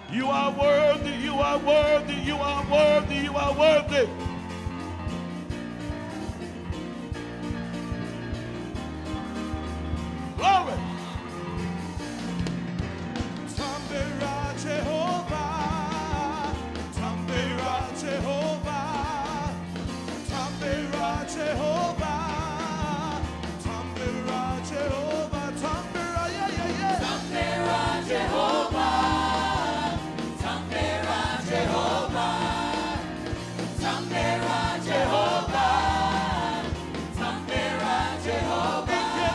You are worthy, you are worthy, you are worthy, you are worthy. Glory. Tambera Jehovah, Tambera Jehovah, Tambera Jehovah, Tambera Jehovah, Tambera, yeah, yeah, yeah. Tambera Jehovah, Tambera Jehovah, Tambera Jehovah, Tambera Jehovah.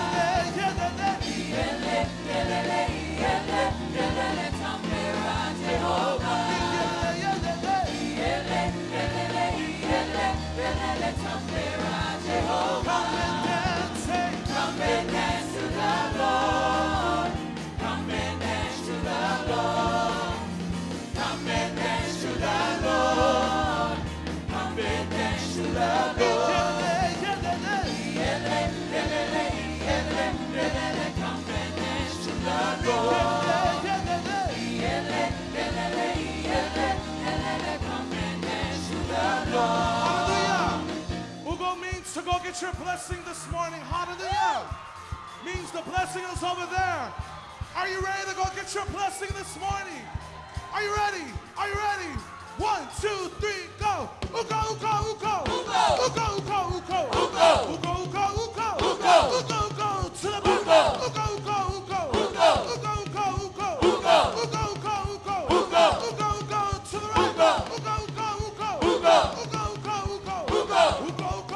To go get your blessing this morning. Hallelujah. Means the blessing is over there. Are you ready to go get your blessing this morning? Are you ready? Are you ready? 1, 2, 3, go. Uko, uko, uko. Uko, uko, uko, uko. Uko, uko, uko, uko. Uko, uko, uko. To the back. Uko, uko, uko. Uko, uko, uko, uko. Uko, uko, uko, uko. Uko, uko, uko. To the right. Uko, uko, uko. Uko, uko, uko, uko. Uko, uko, uko.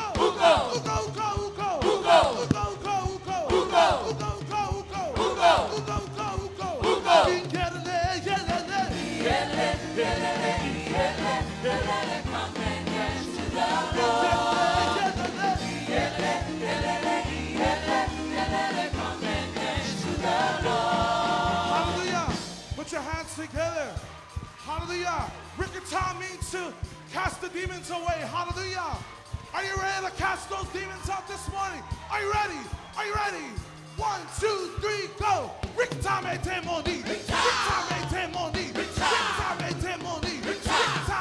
Hallelujah. Put your hands together. Hallelujah. Rikata means to cast the demons away. Hallelujah. Are you ready to cast those demons out this morning? Are you ready? Are you ready? 1, 2, 3, go. Rikata mete moni. Rikata mete moni. Rikata mete moni. Rikata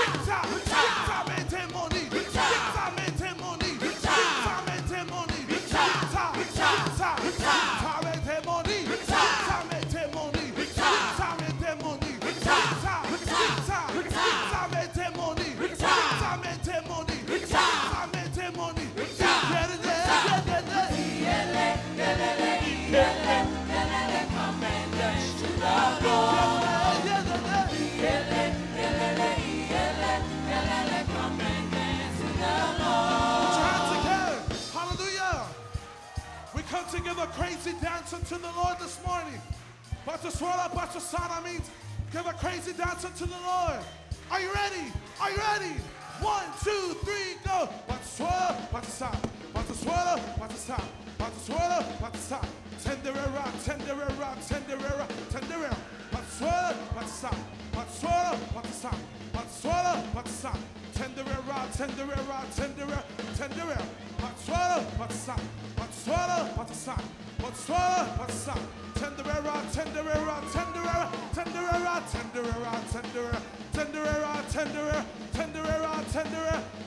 mete moni. Rikata mete moni. Rikata mete moni. Rikata mete moni. Rikata mete moni. Rikata mete moni. Rikata mete moni. Rikata mete moni. Come to give a crazy dance unto the Lord this morning. Bataswara, Batasana means give a crazy dance unto the Lord. Are you ready? Are you ready? 1, 2, 3, go. Bataswara, Batasana, Bataswara, Batasana, Bataswara, Batasana. Tenderera, tenderera, tenderera, tenderera. Bataswara, Batasana, Bataswara, Batasana, Bataswara, Batasana. Tenderera, tenderera, tenderera, tenderera. Bataswara, Batasana. Batswara, Batasan, Batswara, Batasan, Tenderera, Tenderera, Tenderera, Tenderera, Tenderera, Tenderera, Tenderera, Tenderera, Tenderera, Tenderera,